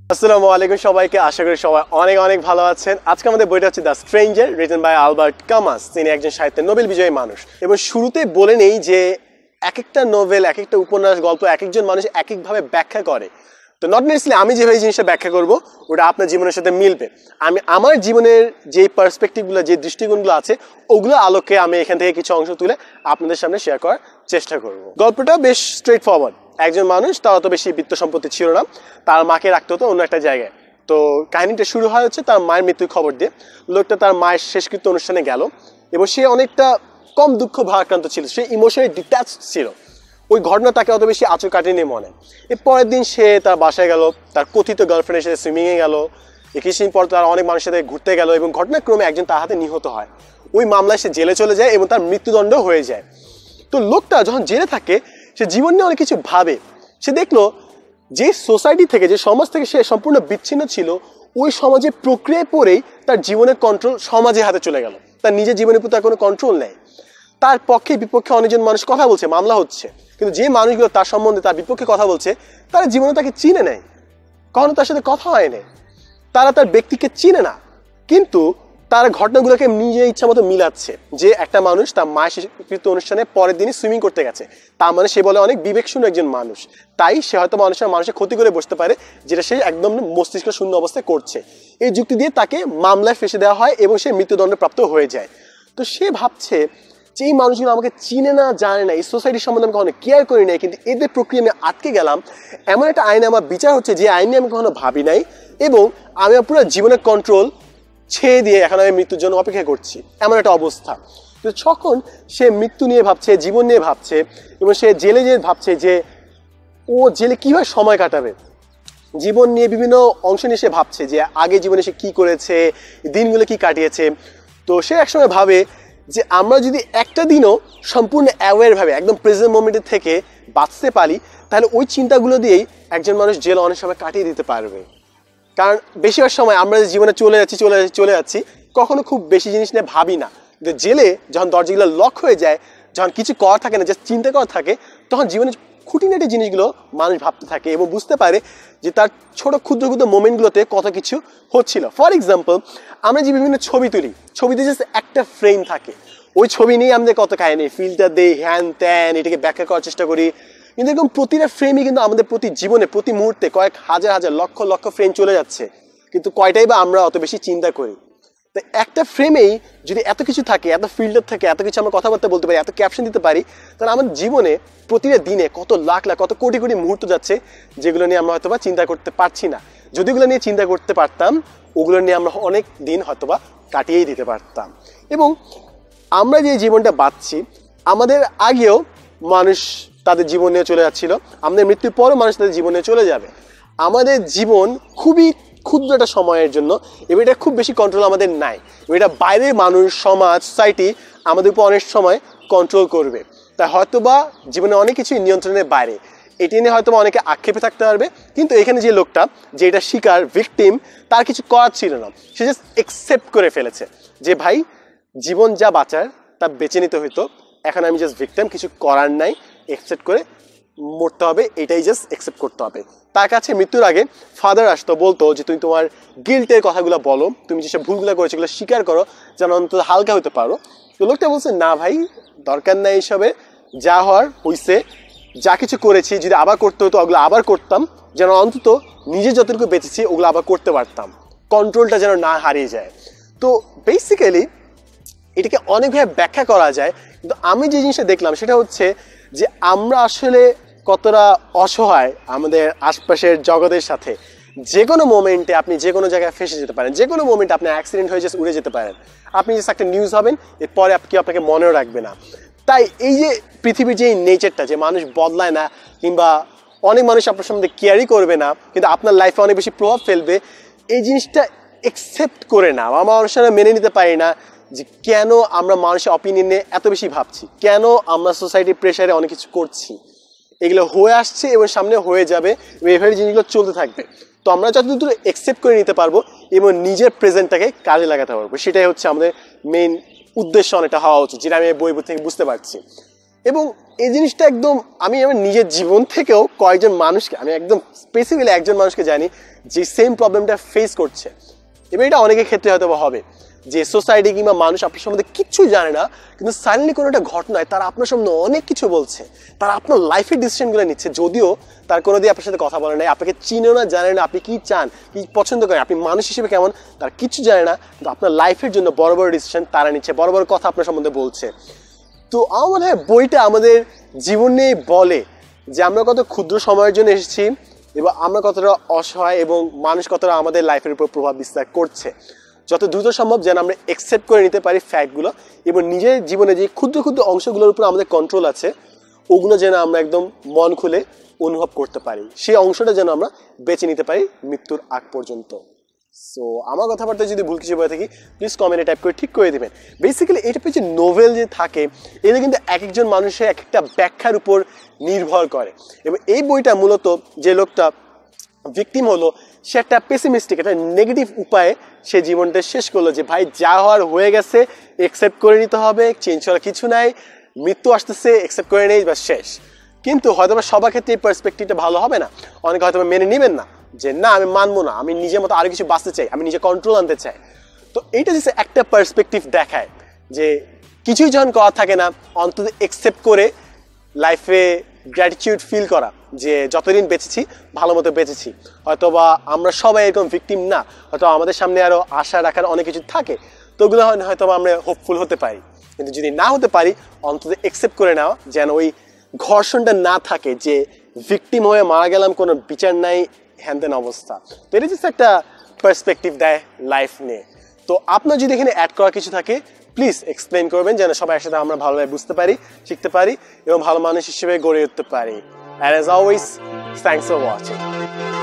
আসসালামু আলাইকুম সবাইকে, আশা করি সবাই অনেক অনেক ভালো আছেন। আজকে আমাদের বইটা হচ্ছে the stranger, written by Albert Camus. তিনি একজন সাহিত্যের নোবেল বিজয়ী মানুষ। এবং শুরুতে বলে নেই যে এক একটা নোবেল, এক একটা উপন্যাস, গল্প এক একজন মানুষ এক একভাবে ব্যাখ্যা করে। তো নট নেসেসারিলি আমি যেভাবে জিনিসটা ব্যাখ্যা করবো ওটা আপনার জীবনের সাথে মিলবে। আমি আমার জীবনের যে পার্সপেক্টিভগুলো, যে দৃষ্টিকোণগুলো আছে ওগুলো আলোকে আমি এখান থেকে কিছু অংশ তুলে আপনাদের সামনে শেয়ার করার চেষ্টা করব। গল্পটা বেশ স্ট্রেট ফরওয়ার্ড। একজন মানুষ, তার অত বেশি বিত্ত সম্পত্তি ছিল না, তার মাকে রাখতে হতো অন্য একটা জায়গায়। তো কাহিনীটা শুরু হয় হচ্ছে তার মায়ের মৃত্যুর খবর দিয়ে। লোকটা তার মায়ের শেষকৃত্য অনুষ্ঠানে গেল এবং সে অনেকটা কম দুঃখ ভারাক্রান্ত ছিল, সে ইমোশনালি ডিট্যাচড ছিল। ওই ঘটনা তাকে অত বেশি আঁচড় কাটেনি মনে। এর পরের দিন সে তার বাসায় গেল, তার কথিত গার্লফ্রেন্ডের সাথে সুইমিংয়ে গেল। কিছুদিন পর তার অনেক মানুষের সাথে ঘুরতে গেল এবং ঘটনাক্রমে একজন তার হাতে নিহত হয়। ওই মামলায় সে জেলে চলে যায় এবং তার মৃত্যুদণ্ড হয়ে যায়। তো লোকটা যখন জেলে থাকে সে জীবন নিয়ে অনেক কিছু ভাবে। সে দেখলো যে সোসাইটি থেকে, যে সমাজ থেকে সে সম্পূর্ণ বিচ্ছিন্ন ছিল, ওই সমাজের প্রক্রিয়ায় পড়েই তার জীবনের কন্ট্রোল সমাজের হাতে চলে গেল। তার নিজের জীবনের প্রতি তার কোনো কন্ট্রোল নেই। তার পক্ষে বিপক্ষে অনেকজন মানুষ কথা বলছে, মামলা হচ্ছে, কিন্তু যে মানুষগুলো তার সম্বন্ধে তার বিপক্ষে কথা বলছে তারা জীবনে তাকে চিনে নেয়, কখনো তার সাথে কথা হয় না, তারা তার ব্যক্তিকে চিনে না। কিন্তু তার ঘটনাগুলোকে নিজের ইচ্ছা মতো মিলাচ্ছে। যে একটা মানুষ তার মায়ের শেষকৃত্য অনুষ্ঠানে পরের দিনই সুইমিং করতে গেছে, তার মানে সে বলে অনেক বিবেকশূন্য একজন মানুষ, তাই সে হয়তো মানুষের ক্ষতি করে বসতে পারে, যেটা সে একদম মস্তিষ্ক শূন্য অবস্থায় করছে। এই যুক্তি দিয়ে তাকে মামলায় ফেঁসে দেওয়া হয় এবং সে মৃত্যুদণ্ডপ্রাপ্ত হয়ে যায়। তো সে ভাবছে যে এই মানুষগুলো আমাকে চিনে না, জানে না, এই সোসাইটির সম্বন্ধে আমি কখনো কেয়ার করি নাই, কিন্তু এদের প্রক্রিয়া আমি আটকে গেলাম। এমন একটা আইনে আমার বিচার হচ্ছে যে আইন নিয়ে আমি কখনো ভাবি নাই, এবং আমি পুরো জীবনের কন্ট্রোল ছেড়ে দিয়ে এখন আমি মৃত্যুর জন্য অপেক্ষা করছি, এমন একটা অবস্থা। তো যখন সে মৃত্যু নিয়ে ভাবছে, জীবন নিয়ে ভাবছে, এবং সে জেলে যেয়ে ভাবছে যে ও জেলে কীভাবে সময় কাটাবে, জীবন নিয়ে বিভিন্ন অংশ নিয়ে সে ভাবছে যে আগে জীবনে সে কী করেছে, দিনগুলো কি কাটিয়েছে। তো সে একসময় ভাবে যে আমরা যদি একটা দিনও সম্পূর্ণ অ্যাওয়ারভাবে একদম প্রেজেন্ট মোমেন্টের থেকে বাঁচতে পারি, তাহলে ওই চিন্তাগুলো দিয়েই একজন মানুষ জেল অনেক সময় কাটিয়ে দিতে পারবে। কারণ বেশিরভাগ সময় আমরা জীবনে চলে যাচ্ছি কখনো খুব বেশি জিনিস নিয়ে ভাবি না, কিন্তু জেলে যখন দরজাগুলো লক হয়ে যায়, যখন কিছু করা থাকে না, জাস্ট চিন্তা করা থাকে, তখন জীবনের খুঁটিনাটি জিনিসগুলো মানুষ ভাবতে থাকে এবং বুঝতে পারে যে তার ছোট ক্ষুদ্র ক্ষুদ্র মোমেন্টগুলোতে কত কিছু হচ্ছিল। ফর এক্সাম্পল, আমরা যে বিভিন্ন ছবি তুলি, ছবিতে জাস্ট একটা ফ্রেম থাকে, ওই ছবি নিয়ে আমাদের কত কাহিনী, ফিল্টার দেই, হ্যান ত্যান, এটাকে ব্যাখ্যা করার চেষ্টা করি। কিন্তু এরকম প্রতিটা ফ্রেমই কিন্তু আমাদের প্রতি জীবনে, প্রতি মুহূর্তে কয়েক হাজার হাজার লক্ষ লক্ষ ফ্রেম চলে যাচ্ছে, কিন্তু কয়টাই বা আমরা অত বেশি চিন্তা করি। তো একটা ফ্রেমেই যদি এত কিছু থাকে, এত ফিল্টার থাকে, এত কিছু আমরা কথাবার্তা বলতে পারি, এত ক্যাপশন দিতে পারি, তাহলে আমাদের জীবনে প্রতিটা দিনে কত লাখ লাখ, কত কোটি কোটি মুহূর্ত যাচ্ছে, যেগুলো নিয়ে আমরা হয়তোবা চিন্তা করতে পারছি না। যদি ওগুলো নিয়ে চিন্তা করতে পারতাম, ওগুলো নিয়ে আমরা অনেক দিন হয়তোবা কাটিয়েই দিতে পারতাম। এবং আমরা যে জীবনটা বাঁচছি, আমাদের আগেও মানুষ তাদের জীবন নিয়ে চলে যাচ্ছিল, আমাদের মৃত্যুর পরও মানুষ তাদের জীবন নিয়ে চলে যাবে। আমাদের জীবন খুবই ক্ষুদ্র একটা সময়ের জন্য, এবং এটা খুব বেশি কন্ট্রোল আমাদের নাই। এটা বাইরের মানুষ, সমাজ, সোসাইটি আমাদের উপর অনেক সময় কন্ট্রোল করবে। তাই হয়তোবা জীবনে অনেক কিছুই নিয়ন্ত্রণের বাইরে, এটি নিয়ে হয়তোবা অনেকে আক্ষেপে থাকতে পারবে। কিন্তু এখানে যে লোকটা, যে এটা শিকার, ভিকটিম, তার কিছু করার ছিল না, সে জাস্ট একসেপ্ট করে ফেলেছে যে ভাই জীবন যা বাঁচার তা বেছে নিতে হইতো, এখন আমি জাস্ট ভিকটিম, কিছু করার নাই, একসেপ্ট করে মরতে হবে, এটাই জাস্ট একসেপ্ট করতে হবে। তার কাছে মৃত্যুর আগে ফাদার আসতো, বলতো যে তুমি তোমার গিল্টের কথাগুলো বলো, তুমি যেসব ভুলগুলো করেছো সেগুলো স্বীকার করো, যেন অন্তত হালকা হতে পারো। তো লোকটা বলছে না ভাই, দরকার নাই এইসবে, যা হওয়ার হইছে, যা কিছু করেছি যদি আবার করতে হতো ওগুলো আবার করতাম, যেন অন্তত নিজে যতটুকু বেঁচেছি ওগুলো আবার করতে পারতাম, কন্ট্রোলটা যেন না হারিয়ে যায়। তো বেসিক্যালি এটাকে অনেকভাবে ব্যাখ্যা করা যায়, কিন্তু আমি যে জিনিসটা দেখলাম সেটা হচ্ছে যে আমরা আসলে কতটা অসহায় আমাদের আশপাশের জগতের সাথে। যে কোনো মোমেন্টে আপনি যে কোনো জায়গায় ফেসে যেতে পারেন, যে কোনো মোমেন্টে আপনি অ্যাক্সিডেন্ট হয়ে জাস্ট উড়ে যেতে পারেন, আপনি জাস্ট একটা নিউজ হবেন, এরপরে আপনাকে মনেও রাখবে না। তাই এই যে পৃথিবীর যে নেচারটা, যে মানুষ বদলায় না, কিংবা অনেক মানুষ আপনার সম্বন্ধে কেয়ারই করবে না, কিন্তু আপনার লাইফে অনেক বেশি প্রভাব ফেলবে, এই জিনিসটা একসেপ্ট করে না, আমরা মানুষেরা মেনে নিতে পারি না যে কেন আমরা মানুষের অপিনিয়নে এত বেশি ভাবছি, কেন আমরা সোসাইটির প্রেশারে অনেক কিছু করছি। এগুলো হয়ে আসছে এবং সামনে হয়ে যাবে, এবং এভাবে জিনিসগুলো চলতে থাকবে। তো আমরা যতদূর একসেপ্ট করে নিতে পারবো এবং নিজের প্রেজেন্টটাকে কাজে লাগাতে পারবো, সেটাই হচ্ছে আমাদের মেইন উদ্দেশ্য অনেকটা হওয়া উচিত, যেটা আমি বই থেকে বুঝতে পারছি। এবং এই জিনিসটা একদম আমি আমার নিজের জীবন থেকেও কয়েকজন মানুষকে, আমি একদম স্পেসিফিক্যালি একজন মানুষকে জানি যে সেম প্রবলেমটা ফেস করছে। এবং এটা অনেকের ক্ষেত্রে হয়তো হবে যে সোসাইটি কিংবা মানুষ আপনার সম্বন্ধে কিচ্ছু জানে না, কিন্তু সাডেনলি কোনো একটা ঘটনায় তারা আপনার সম্বন্ধে অনেক কিছু বলছে, তারা আপনার লাইফের ডিসিশনগুলো নিচ্ছে, যদিও তার কোনো দিয়ে আপনার সাথে কথা বলে নাই, আপনাকে চিনেও না, জানে না আপনি কি চান, কি পছন্দ করেন, আপনি মানুষ হিসেবে কেমন তার কিচ্ছু জানে না, কিন্তু আপনার লাইফের জন্য বড় বড় ডিসিশন তারা নিচ্ছে, বড় বড় কথা আপনার সম্বন্ধে বলছে। তো আমার মনে হয় বইটা আমাদের জীবন নিয়ে বলে যে আমরা কত ক্ষুদ্র সময়ের জন্য এসেছি এবং আমরা কতটা অসহায় এবং মানুষ কতটা আমাদের লাইফের উপর প্রভাব বিস্তার করছে। যত দ্রুত সম্ভব যেন আমরা অ্যাকসেপ্ট করে নিতে পারি ফ্যাক্টগুলো এবং নিজের জীবনে যে ক্ষুদ্র ক্ষুদ্র অংশগুলোর উপর আমাদের কন্ট্রোল আছে ওগুলো যেন আমরা একদম মন খুলে অনুভব করতে পারি, সেই অংশটা যেন আমরা বেছে নিতে পারি মৃত্যুর আগ পর্যন্ত। সো আমার কথাবার্তা যদি ভুল কিছু বলে থাকি প্লিজ কমেন্টে টাইপ করে ঠিক করে দেবেন। বেসিক্যালি এটা পেছনে নোভেল যে থাকে এটা কিন্তু এক একজন মানুষের এক একটা ব্যাখ্যার উপর নির্ভর করে এবং এই বইটা মূলত যে লোকটা ভিকটিম হলো সে একটা পেসিমিস্টিক, একটা নেগেটিভ উপায়ে সে জীবনটা শেষ করলো যে ভাই যা হওয়ার হয়ে গেছে, অ্যাকসেপ্ট করে নিতে হবে, চেঞ্জ করার কিছু নাই, মৃত্যু আসতেছে, অ্যাকসেপ্ট করে নেই, বা শেষ। কিন্তু হয়তো সবার ক্ষেত্রে এই পার্সপেক্টিভটা ভালো হবে না, অনেকে হয়তো মেনে নেবেন না যে না আমি মানবো না, আমি নিজের মতো আরো কিছু বাঁচতে চাই, আমি নিজে কন্ট্রোল আনতে চাই। তো এইটা যে একটা পার্সপেক্টিভ দেখায় যে কিছুই যখন করা থাকে না অন্তত অ্যাকসেপ্ট করে লাইফে গ্র্যাটিটিউড ফিল করা যে যতদিন বেঁচেছি ভালো মতো বেঁচেছি। হয়তোবা আমরা সবাই এরকম ভিকটিম না, হয়তো আমাদের সামনে আরো আশা রাখার অনেক কিছু থাকে, তো ওগুলো হয়তো আমরা হোপফুল হতে পারি, কিন্তু যদি না হতে পারি অন্তত অ্যাকসেপ্ট করে নেওয়া যেন ওই ঘর্ষণটা না থাকে যে ভিকটিম হয়ে মারা গেলাম, কোনো বিচার নাই, হ্যানদেন অবস্থা। তো এটা জাস্ট একটা পার্সপেক্টিভ দেয় লাইফ নিয়ে। তো আপনার যদি এখানে অ্যাড করা কিছু থাকে প্লিজ এক্সপ্লেন করবেন যেন সবাই একসাথে আমরা ভালোভাবে বুঝতে পারি, শিখতে পারি এবং ভালো মানুষ হিসেবে গড়ে উঠতে পারি। And as always, thanks for watching.